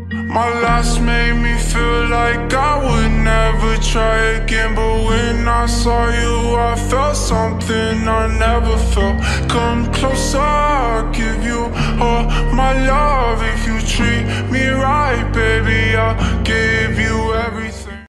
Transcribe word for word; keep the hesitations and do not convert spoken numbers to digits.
My last made me feel like I would never try again, but when I saw you I felt something I never felt. Come closer, I'll give you all my love. If you treat me right, baby,